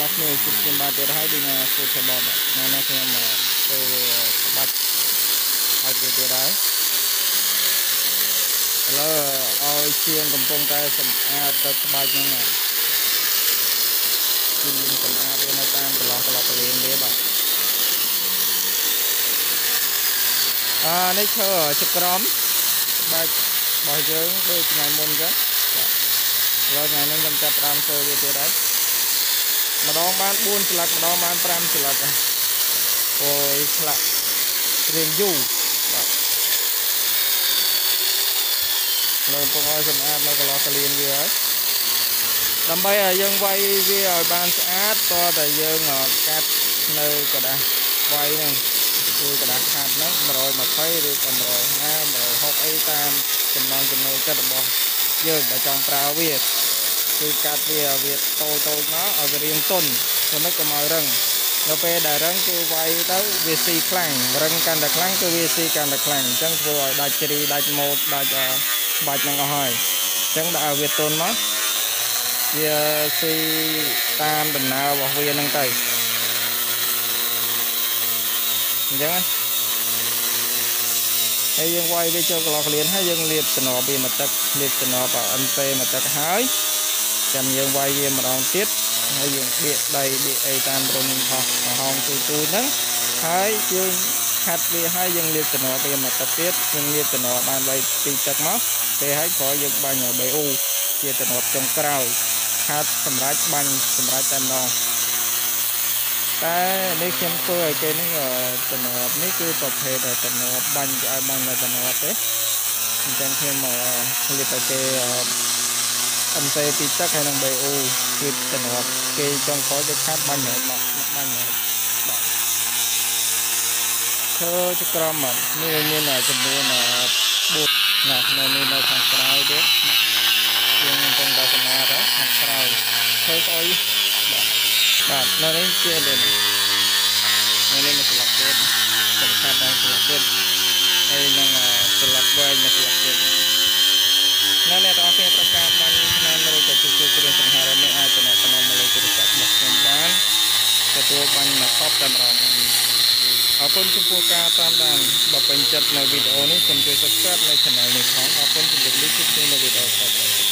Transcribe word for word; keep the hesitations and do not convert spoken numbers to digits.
គ្នាជួបគ្នាបានទៀតហើយដូចណាសួរថាបងថ្ងៃនេះខ្ញុំមកធ្វើក្បាច់ហើយទៀតទៀតហើយឥឡូវឲ្យជាងកំពុងតែសម្អាតទៅក្បាច់ហ្នឹងជាងសម្អាតវានៅតាមកន្លោះកន្លោះកលៀនវាបាទអានេះឈើចក្រមក្បាច់របស់យើងដូចថ្ងៃមុនអញ្ចឹងបាទឥឡូវថ្ងៃនេះខ្ញុំចាប់ផ្ដើមធ្វើវាទៀតហើយម្ដងបានបួនស្លឹកម្ដងបានប្រាំស្លឹកអូយឆ្លាក់រៀងយូរបាទលើកំពុងឲ្យសម្អាតនៅកន្លោះកលៀនវាហើយដើម្បីឲ្យយើងវាយវាឲ្យបានស្អាតតតែយើងកាត់នៅกระดาษវាយហ្នឹងគឺกระดาษខាត់ហ្នឹងmột trăm hai mươiឬក៏một trămห้าสิบ một trămหกสิบអីតាមចំណង់ចំណូលចិត្តរបស់យើងដែលចង់ប្រើវាគឺកាត់វាវាតូចតូចមកឲ្យវារាងទន់ព្រោះមិនកុំឲ្យរឹងនៅពេលដែលរឹងគឺវាយទៅវាស៊ីខ្លាំងរឹងកាន់តែខ្លាំងគឺវាស៊ីកាន់តែខ្លាំងអញ្ចឹងធ្វើឲ្យដាច់ជ្រីដាច់ម៉ូតដាច់បាច់ហ្នឹងអស់ហើយអញ្ចឹងដាក់ឲ្យវាទន់មកវាស៊ីតាមដំណើររបស់វាហ្នឹងទៅអញ្ចឹងហើយយើងវាយវាចូលកន្លោះកលៀនហើយយើងលាបសំណវាមកទឹកលាបសំណបអិនពេមកទឹកហើយចាំយើងវាយវាម្ដងទៀតហើយយើងបៀកដៃបៀកអីតាមរុនហោះហោងទូទូហ្នឹងហើយយើងខាត់វាហើយយើងលាបសំណវាមកទឹកទៀតយើងលាបសំណបានបីពីទឹកមកពេលហើយក្រោយយើងបាញ់បេអ៊ូជាសំណចុងក្រោយខាត់សម្រាប់បាញ់សម្រាប់តែម្ដងតែនេះខ្ញុំធ្វើឲ្យគេនេះតំណប់នេះគឺប្រភេទតំណប់បាញ់គេឲ្យបាញ់តែតំណប់ទេអញ្ចឹងខ្ញុំលាបឲ្យគេអិនសេពីទឹកហើយនឹងបេអ៊ូគឺតំណប់គេចុងក្រោយគេខាត់បាញ់មកមកបាញ់មកបាទធ្វើចក្រមនេះមានចំនួនបួនណានៅនេះនៅខាងក្រៅទៀតយើងកំពុងតែសម្អាតខាងក្រៅធ្វើស្អុយបាទបាទនៅនេះជានេះនៅនេះមួយស្លឹកទៀតសំខាន់ដល់ស្លឹកទៀតហើយនឹងស្លឹកវែងមួយស្លឹកទៀតនៅអ្នកទាំងអស់គ្នាត្រូវការបាញ់ឆ្នាំឬក៏ជួសជុលគ្រឿងសង្ហារឹមនេះអាចតំណតំណមកលេខទូរស័ព្ទរបស់ខ្ញុំបានទទួលបាញ់មកសពតែម្ដងអរគុណចំពោះការតាមដានបើពេញចិត្តនៅវីដេអូនេះសូមជួយ Subscribe នៅ Channel នេះផងអរគុណជំរាបលាជួបគ្នានៅវីដេអូក្រោយៗ